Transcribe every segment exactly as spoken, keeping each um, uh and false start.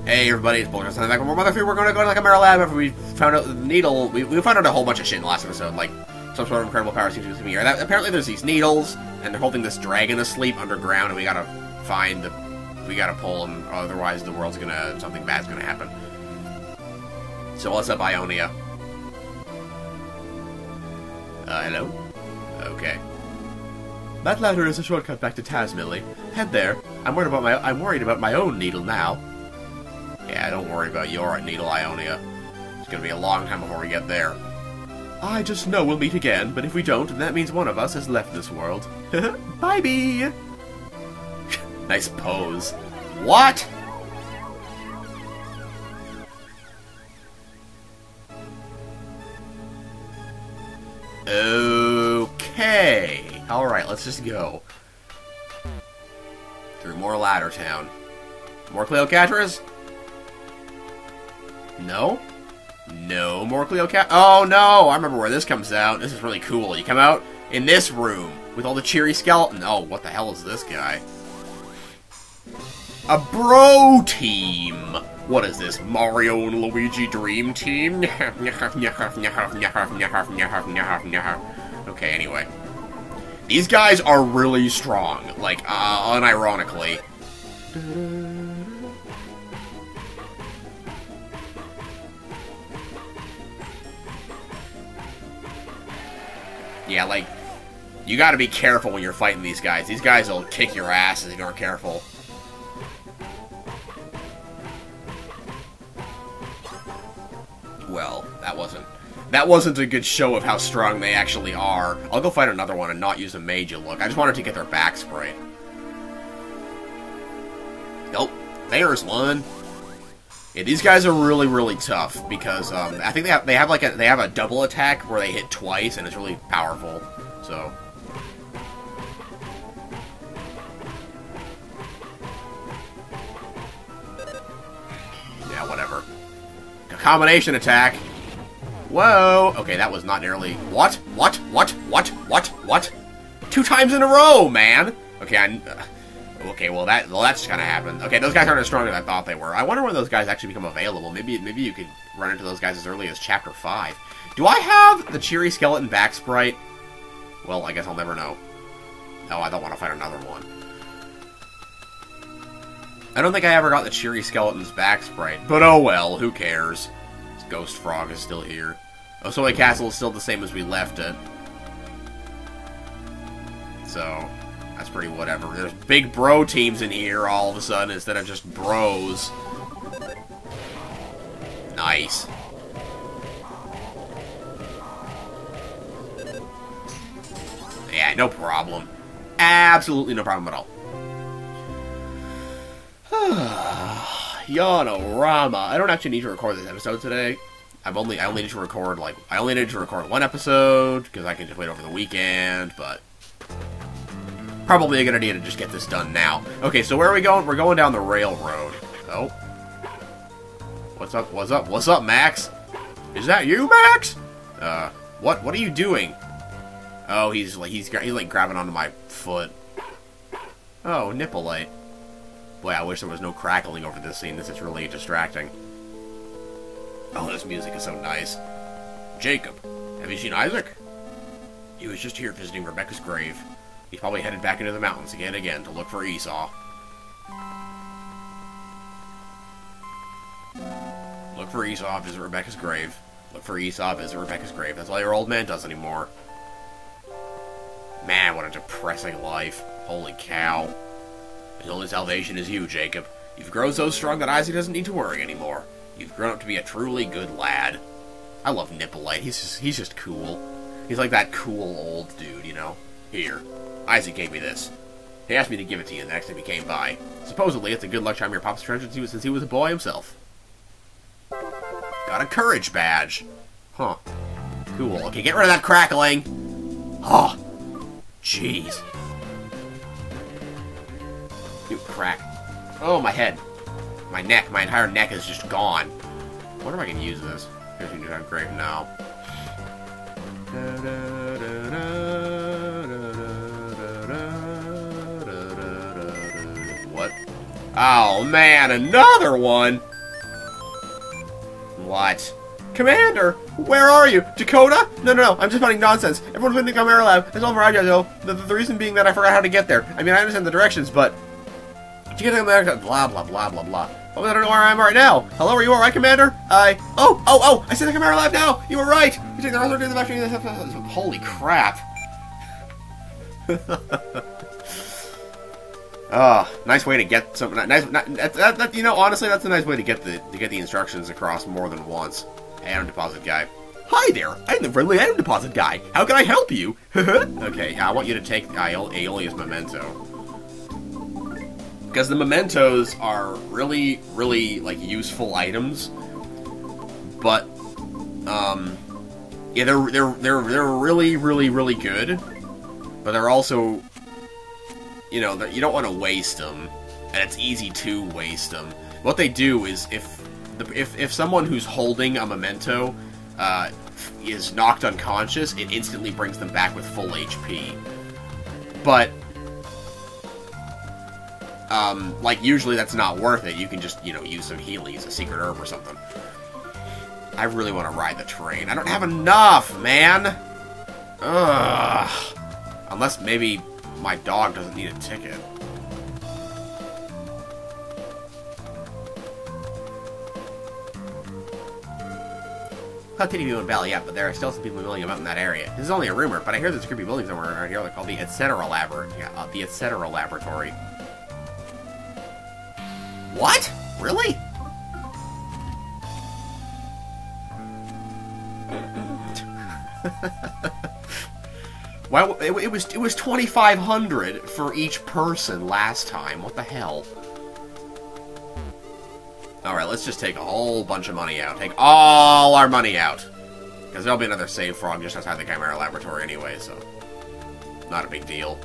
Hey everybody, it's Bulger. Something back with more Mother three. We're going to go to the Chimera Lab after we found out the needle. We, we found out a whole bunch of shit in the last episode, like some sort of incredible power seems to be here. That, apparently there's these needles, and they're holding this dragon asleep underground, and we gotta find the... We gotta pull him, otherwise the world's gonna... something bad's gonna happen. So what's up, Ionia? Uh, hello? Okay. That ladder is a shortcut back to Taz, Millie. Head there. I'm worried about my I'm worried about my own needle now. Yeah, don't worry about your needle, Ionia. It's gonna be a long time before we get there. I just know we'll meet again, but if we don't, then that means one of us has left this world. Bye-bye! Nice pose. What? Okay. Alright, let's just go. Through more Ladder Town. More Cleocatras? No? No more Cleocat- Oh no! I remember where this comes out. This is really cool. You come out in this room with all the cheery skeleton. Oh, what the hell is this guy? A bro team! What is this, Mario and Luigi Dream Team? Okay, anyway. These guys are really strong, like, uh, unironically. Yeah, like, you gotta be careful when you're fighting these guys. These guys will kick your ass if you aren't careful. Well, that wasn't... That wasn't a good show of how strong they actually are. I'll go find another one and not use a mage look. I just wanted to get their back sprayed. Nope. There's one. Yeah, these guys are really, really tough because um, I think they have they have like a they have a double attack where they hit twice and it's really powerful. So. Yeah, whatever. A combination attack. Whoa! Okay, that was not nearly... What? What? What? What? What? What? Two times in a row, man! Okay, I... Uh, okay, well, that well, that's kind of happened. Okay, those guys aren't as strong as I thought they were. I wonder when those guys actually become available. Maybe maybe you could run into those guys as early as Chapter five. Do I have the Cheery Skeleton back sprite? Well, I guess I'll never know. No, I don't want to fight another one. I don't think I ever got the Cheery Skeleton's back sprite. But oh well, who cares? This Ghost Frog is still here. Oh, so my castle is still the same as we left it. So, that's pretty whatever. There's big bro teams in here all of a sudden instead of just bros. Nice. Yeah, no problem. Absolutely no problem at all. Yanorama. I don't actually need to record this episode today. I've only I only need to record like I only need to record one episode because I can just wait over the weekend, but probably a good idea to just get this done now. Okay, so where are we going? We're going down the railroad. Oh. What's up? What's up? What's up, Max? Is that you, Max? Uh, what what are you doing? Oh, he's like he's he's like grabbing onto my foot. Oh, nipple light. Boy, I wish there was no crackling over this scene. This is really distracting. Oh, this music is so nice. Jacob, have you seen Isaac? He was just here visiting Rebecca's grave. He's probably headed back into the mountains again and again to look for Esau. Look for Esau, visit Rebecca's grave. Look for Esau, visit Rebecca's grave. That's all your old man does anymore. Man, what a depressing life. Holy cow. His only salvation is you, Jacob. You've grown so strong that Isaac doesn't need to worry anymore. You've grown up to be a truly good lad. I love Nippolite. He's just, he's just cool. He's like that cool old dude, you know? Here. Isaac gave me this. He asked me to give it to you the next time he came by. Supposedly, it's a good luck charm your pop's treasured since he was, since he was a boy himself. Got a courage badge. Huh. Cool. Okay, get rid of that crackling. Oh. Jeez. You crack. Oh, my head. My neck. My entire neck is just gone. I wonder if I can use this. Here's a new Greamn now. What? Oh, man. Another one! What? Commander! Where are you? Dakota? No, no, no, I'm just finding nonsense. Everyone's been to the Chimera Lab. It's all for Agile. The, the, the reason being that I forgot how to get there. I mean, I understand the directions, but... To get to America, blah, blah, blah, blah, blah. Oh, I don't know where I am right now. Hello, are you alright, Commander? I... Oh, oh, oh! I see the Chimera Lab now! You were right! You take the rest of the factory... Holy crap. Ah, oh, nice way to get some... Nice, that, that, that, you know, honestly, that's a nice way to get the to get the instructions across more than once. Hey, item deposit guy. Hi there, I'm the friendly item deposit guy. How can I help you? Okay, I want you to take Aeolia's memento. Because the mementos are really, really, like, useful items. But, um... yeah, they're, they're, they're, they're really, really, really good. But they're also... You know, you don't want to waste them. And it's easy to waste them. What they do is, if... The, if, if someone who's holding a memento, uh, is knocked unconscious, it instantly brings them back with full H P. But... Um, like, usually that's not worth it. You can just, you know, use some healing as a secret herb or something. I really want to ride the train. I don't have enough, man! Ugh. Unless maybe my dog doesn't need a ticket. Not too many people in Valley yet, but there are still some people milling about in that area. This is only a rumor, but I hear there's a creepy building somewhere around here called the Et Cetera Laboratory. Yeah, uh, the Et Cetera Laboratory. What? Really? Well, it, it was it was twenty-five hundred for each person last time. What the hell? All right, let's just take a whole bunch of money out. Take all our money out, because there'll be another save frog just outside the Chimera Laboratory anyway, so not a big deal.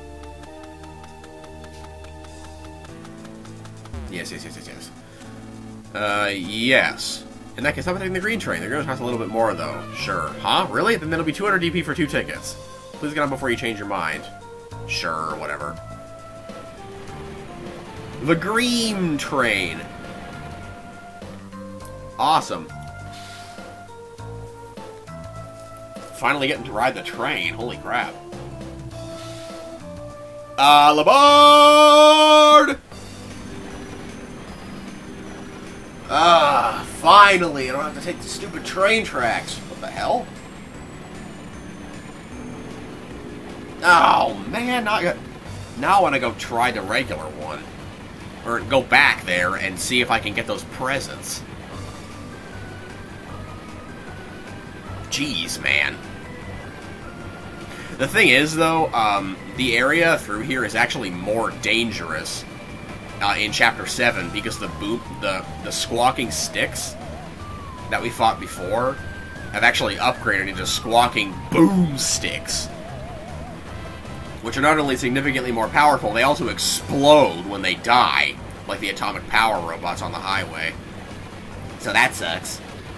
Yes, yes, yes, yes, yes. Uh, yes. In that case, I'm taking the green train. They're going to cost a little bit more, though. Sure. Huh? Really? Then it'll be two hundred D P for two tickets. Please get on before you change your mind. Sure, whatever. The Greamn train. Awesome. Finally getting to ride the train. Holy crap. À la board! Ah, finally! I don't have to take the stupid train tracks. What the hell? Oh, man. Now I, got, now I want to go try the regular one. Or go back there and see if I can get those presents. Jeez, man. The thing is, though, um, the area through here is actually more dangerous uh, in Chapter seven because the boom, the, the squawking sticks that we fought before have actually upgraded into squawking boom sticks, which are not only significantly more powerful, they also explode when they die, like the atomic power robots on the highway. So that sucks.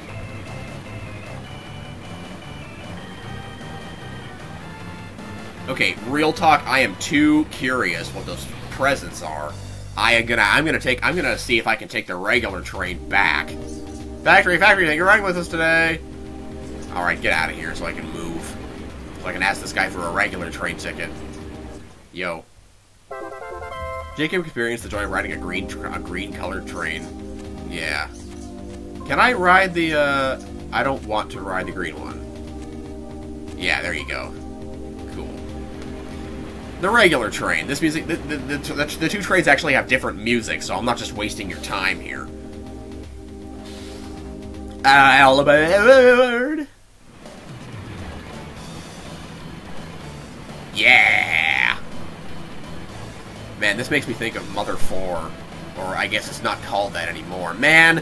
Okay, real talk, I am too curious what those presents are. I am gonna, I'm gonna take, I'm gonna see if I can take the regular train back. Factory, factory, thank you for riding with us today. Alright, get out of here so I can move. So I can ask this guy for a regular train ticket. Yo. Jacob experienced the joy of riding a green, a green-colored train. Yeah. Can I ride the, uh... I don't want to ride the green one. Yeah, there you go. Cool. The regular train. This music... The, the, the, the, the two trains actually have different music, so I'm not just wasting your time here. All aboard! Yeah! Man, this makes me think of Mother four. Or I guess it's not called that anymore. Man!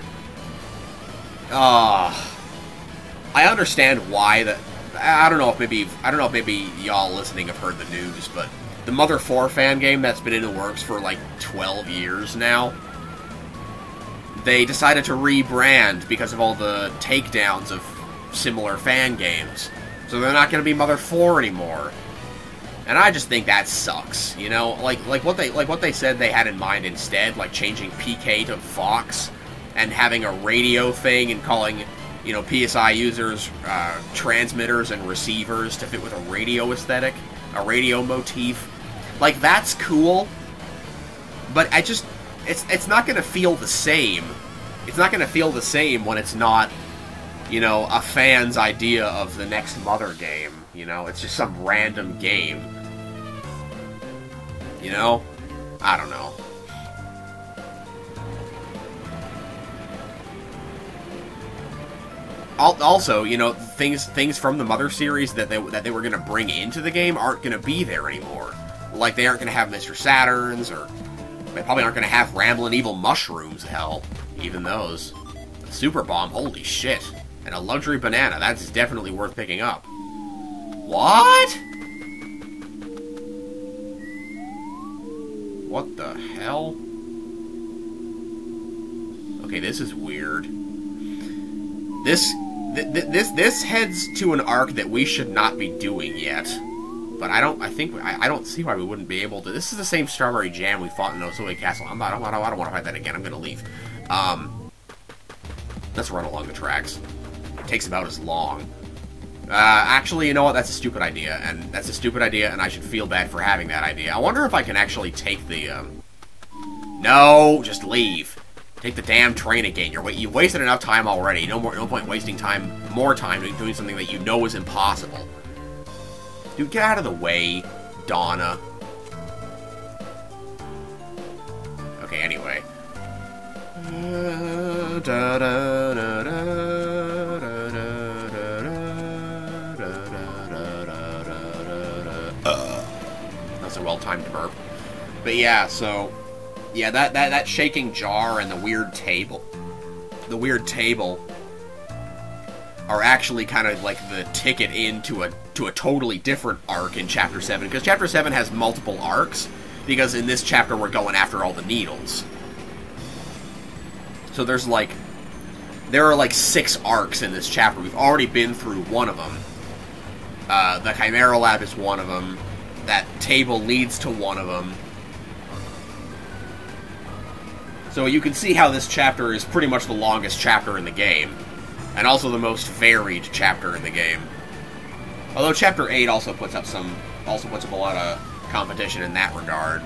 Ah, uh, I understand why that. I don't know if maybe I don't know if maybe y'all listening have heard the news, but the Mother four fan game that's been in the works for like twelve years now, they decided to rebrand because of all the takedowns of similar fan games. So they're not going to be Mother four anymore. And I just think that sucks, you know? Like like what they like what they said they had in mind instead, like changing P K to Fox, and having a radio thing and calling, you know, P S I users uh, transmitters and receivers to fit with a radio aesthetic, a radio motif. Like, that's cool, but I just, it's, it's not going to feel the same. It's not going to feel the same when it's not, you know, a fan's idea of the next Mother game, you know? It's just some random game. You know? I don't know. Also, you know, things things from the Mother series that they that they were going to bring into the game aren't going to be there anymore. Like, they aren't going to have Mister Saturn's, or they probably aren't going to have Ramblin' Evil Mushrooms, hell. Even those. A Super Bomb, holy shit. And a Luxury Banana, that's definitely worth picking up. What? What the hell? Okay, this is weird. This, th th this, this heads to an arc that we should not be doing yet. But I don't, I think, I, I don't see why we wouldn't be able to. This is the same Strawberry Jam we fought in Osoi Castle. I'm not, I don't, I don't want to fight that again. I'm gonna leave. Um, let's run along the tracks. It takes about as long. Uh, actually, you know what? That's a stupid idea, and that's a stupid idea, and I should feel bad for having that idea. I wonder if I can actually take the, um... No! Just leave. Take the damn train again. You're, you've wasted enough time already. No more, no point wasting time, more time doing something that you know is impossible. Dude, get out of the way, Donna. Okay, anyway. Uh, da, da, da, da. That's a well-timed burp. But yeah, so yeah, that, that that shaking jar and the weird table, the weird table, are actually kind of like the ticket into a to a totally different arc in Chapter Seven, because Chapter Seven has multiple arcs. Because in this chapter we're going after all the needles. So there's like there are like six arcs in this chapter. We've already been through one of them. Uh, the Chimera Lab is one of them. That table leads to one of them. So you can see how this chapter is pretty much the longest chapter in the game. And also the most varied chapter in the game. Although Chapter eight also puts up some... also puts up a lot of competition in that regard.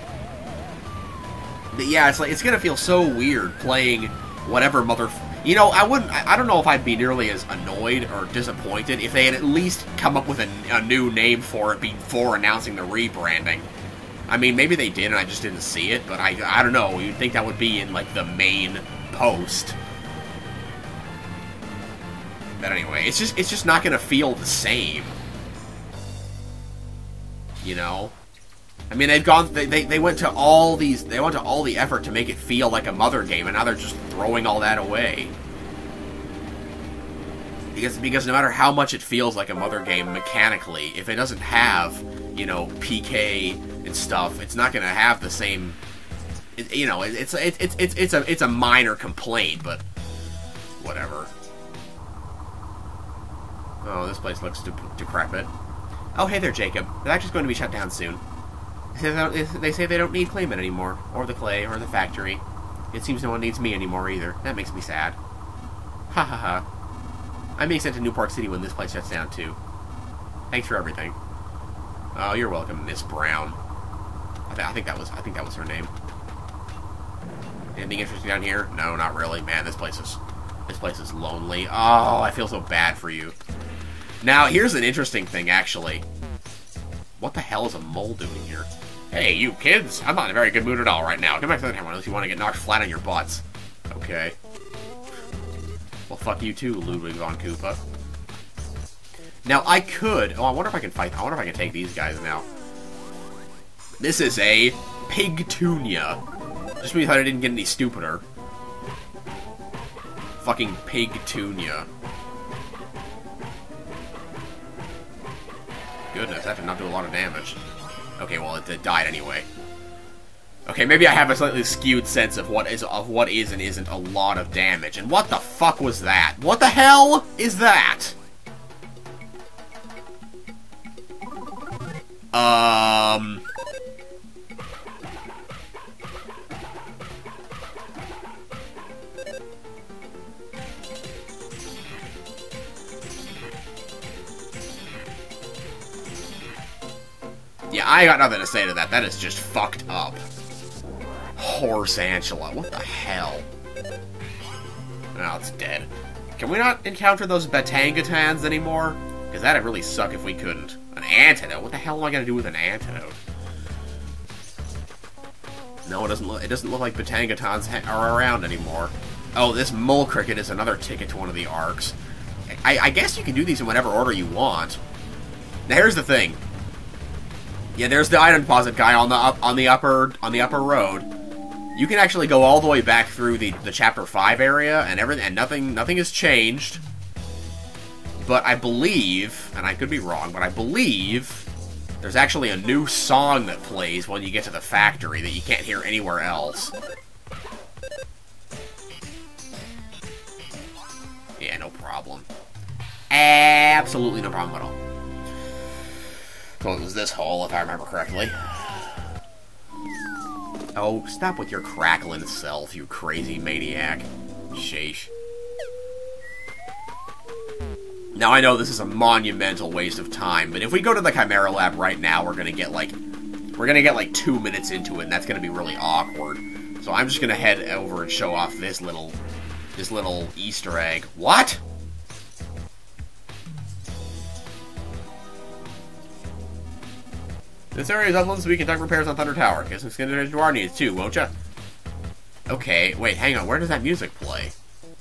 But yeah, it's like, it's gonna feel so weird playing whatever mother... You know, I wouldn't... I don't know if I'd be nearly as annoyed or disappointed if they had at least come up with a, a new name for it before announcing the rebranding. I mean, maybe they did and I just didn't see it, but I, I don't know. You'd think that would be in, like, the main post. But anyway, it's just it's just not gonna feel the same. You know? I mean, they've gone, they, they, they went to all these, they went to all the effort to make it feel like a Mother game, and now they're just throwing all that away. Because, because no matter how much it feels like a Mother game mechanically, if it doesn't have, you know, P K and stuff, it's not gonna have the same, it, you know, it, it's, it, it's, it's, it's a, it's a minor complaint, but whatever. Oh, this place looks de decrepit. Oh, hey there, Jacob. The factory's going to be shut down soon. They say they don't need Clayman anymore, or the clay, or the factory. It seems no one needs me anymore either. That makes me sad. Ha ha ha. I'm being sent to New Park City when this place shuts down too. Thanks for everything. Oh, you're welcome, Miss Brown. I, th I think that was I think that was her name. Anything interesting down here? No, not really. Man, this place is this place is lonely. Oh, I feel so bad for you. Now, here's an interesting thing, actually. What the hell is a mole doing here? Hey, you kids! I'm not in a very good mood at all right now. Come back to the camera unless you want to get knocked flat on your butts. Okay. Well, fuck you too, Ludwig von Koopa. Now, I could... Oh, I wonder if I can fight... I wonder if I can take these guys now. This is a Pigtunia. Just because I didn't get any stupider. Fucking Pigtunia. Goodness, that did not do a lot of damage. Okay, well, it, it died anyway. Okay, maybe I have a slightly skewed sense of what is of what is and isn't a lot of damage. And what the fuck was that? What the hell is that? Um... I got nothing to say to that. That is just fucked up. Horse Angela. What the hell? Oh, it's dead. Can we not encounter those Batangatans anymore? Because that'd really suck if we couldn't. An antidote? What the hell am I gonna do with an antidote? No, it doesn't look. It doesn't look like Batangatans are around anymore. Oh, this mole cricket is another ticket to one of the arcs. I, I guess you can do these in whatever order you want. Now here's the thing. Yeah, there's the item deposit guy on the up on the upper on the upper road. You can actually go all the way back through the the chapter five area, and everything, and nothing nothing has changed. But I believe, and I could be wrong, but I believe there's actually a new song that plays when you get to the factory that you can't hear anywhere else. Yeah, no problem. Absolutely no problem at all. So it was this hole, if I remember correctly. Oh, stop with your crackling self, you crazy maniac. Sheesh. Now, I know this is a monumental waste of time, but if we go to the Chimera Lab right now, we're gonna get, like... We're gonna get, like, two minutes into it, and that's gonna be really awkward. So I'm just gonna head over and show off this little... This little Easter egg. What?! This area is upland, so we can conduct repairs on Thunder Tower. Guess it's gonna do our needs, too, won't ya? Okay, wait, hang on. Where does that music play?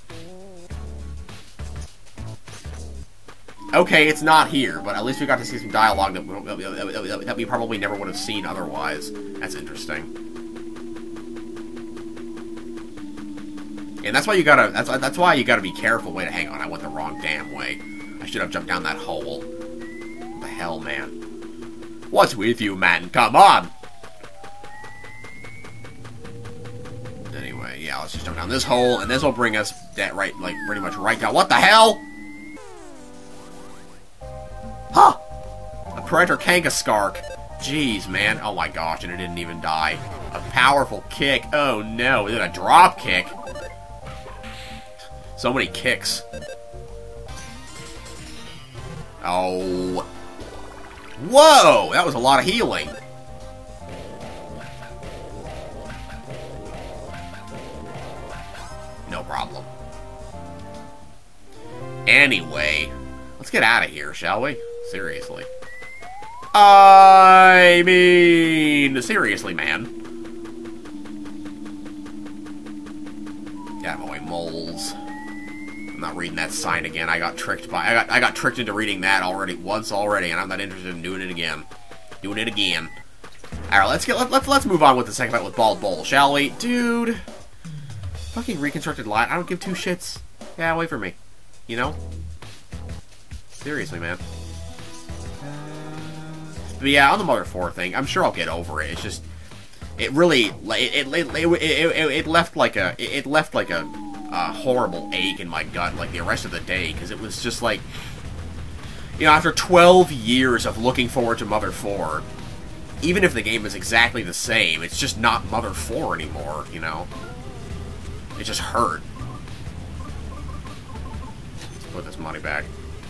Okay, it's not here, but at least we got to see some dialogue that, that, that we probably never would have seen otherwise. That's interesting. And that's why you gotta. That's that's why you gotta be careful. Wait, hang on. I went the wrong damn way. I should have jumped down that hole. What the hell, man? What's with you, man? Come on. Anyway, yeah. Let's just jump down this hole, and this will bring us that right, like pretty much right down. What the hell? Huh! A Predator Kangaskhark. Jeez, man. Oh my gosh, and it didn't even die. A powerful kick. Oh no, is it a drop kick? So many kicks. Oh. Whoa! That was a lot of healing. No problem. Anyway, let's get out of here, shall we? Seriously. I mean, seriously, man. Get out of my way, moles. I'm not reading that sign again. I got tricked by. I got. I got tricked into reading that already once already, and I'm not interested in doing it again. Doing it again. All right, let's get. Let, let's let's move on with the second fight with Bald Bull, shall we, dude? Fucking reconstructed line. I don't give two shits. Yeah, wait for me. You know. Seriously, man. But yeah, on the Mother four thing, I'm sure I'll get over it. It's just, it really, it it it, it, it, it left like a, it left like a, a horrible ache in my gut, like the rest of the day, because it was just like, you know, after twelve years of looking forward to Mother four, even if the game is exactly the same, it's just not Mother four anymore, you know? It just hurt. Let's put this money back.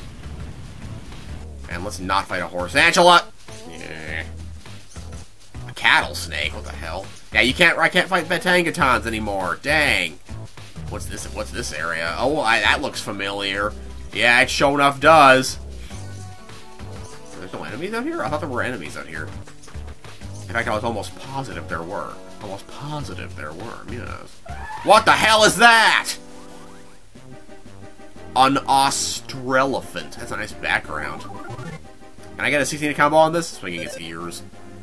And let's not fight a horse. Angela! Yeah. A cattle snake? What the hell? Yeah, you can't. I can't fight Batangatans anymore. Dang. What's this? What's this area? Oh, I, that looks familiar. Yeah, it sure enough does. There's no enemies out here? I thought there were enemies out here. In fact, I was almost positive there were. Almost positive there were. Yes. What the hell is that? An Austrelephant. That's a nice background. Can I get a sixteen combo on this? Swinging its ears.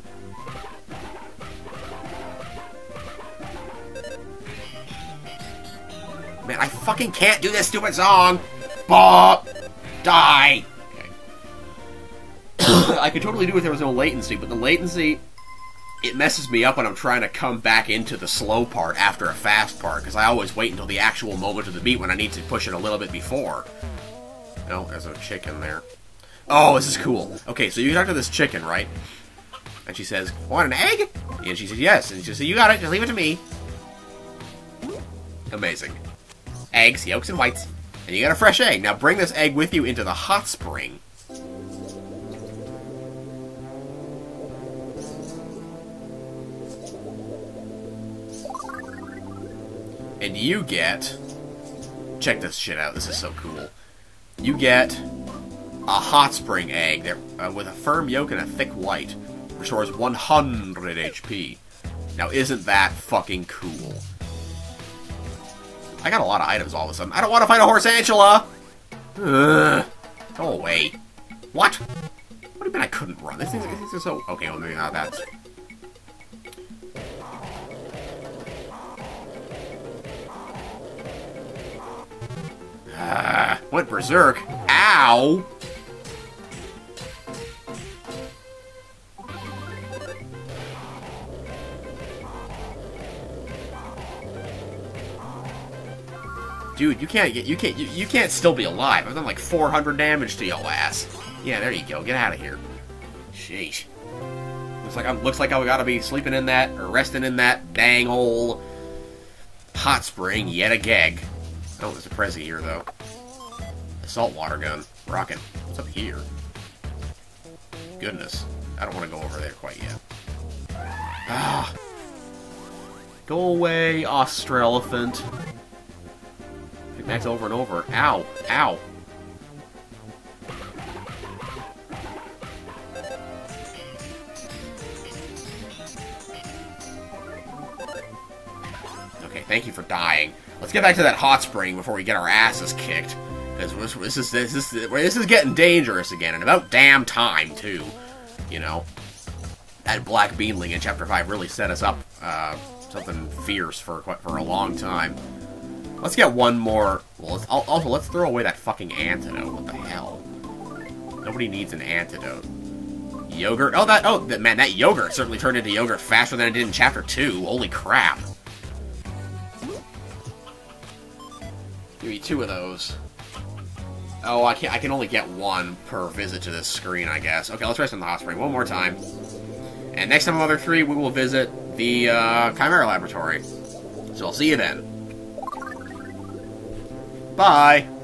Man, I fucking can't do this stupid song! Bop! Die! Okay. I could totally do it if there was no latency, but the latency, it messes me up when I'm trying to come back into the slow part after a fast part, because I always wait until the actual moment of the beat when I need to push it a little bit before. No, there's a chicken there. Oh, this is cool. Okay, so you talk to this chicken, right? And she says, want an egg? And she says, yes. And she says, you got it, just leave it to me. Amazing. Eggs, yolks, and whites. And you got a fresh egg. Now bring this egg with you into the hot spring. And you get... Check this shit out. This is so cool. You get a hot spring egg that, uh, with a firm yolk and a thick white. Restores one hundred H P. Now, isn't that fucking cool? I got a lot of items all of a sudden. I don't want to fight a horse Angela! Ugh. Go away. What? What do you mean I couldn't run? This thing is so... Okay, well, maybe not that. Ah, went berserk. Ow! Dude, you can't get you can't you, you can't still be alive. I've done like four hundred damage to your ass. Yeah, there you go. Get out of here. Sheesh. Looks like I'm looks like I gotta be sleeping in that or resting in that dang old hot spring yet again. Oh, there's a Prezi here though. A saltwater gun. Rockin'. What's up here? Goodness. I don't want to go over there quite yet. Ah. Go away, Austrelephant. Max over and over. Ow. Ow. Okay, thank you for dying. Let's get back to that hot spring before we get our asses kicked. Because this is, this, is, this is getting dangerous again. And about damn time, too. You know. That Black Beanling in Chapter five really set us up uh, something fierce for, for a long time. Let's get one more... Well, let's, also, let's throw away that fucking antidote. What the hell? Nobody needs an antidote. Yogurt? Oh, that... Oh, man, that yogurt certainly turned into yogurt faster than it did in Chapter two. Holy crap. Give me two of those. Oh, I can I can only get one per visit to this screen, I guess. Okay, let's rest in the hot spring one more time. And next time on Mother three, we will visit the uh, Chimera Laboratory. So I'll see you then. Bye!